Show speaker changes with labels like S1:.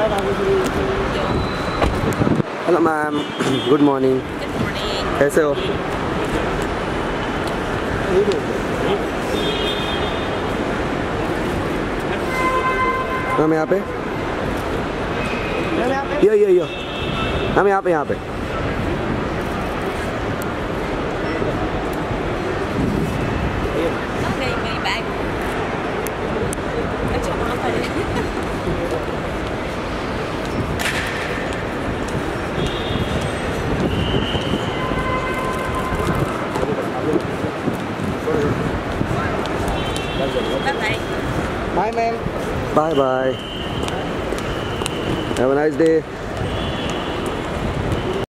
S1: Hello ma'am, good morning.
S2: Good morning.
S1: कैसे हो? हम यहाँ पे यो हम यहाँ पे
S2: गई बैग। अच्छा वहाँ पर
S1: bye ma'am. Bye bye, have a nice day.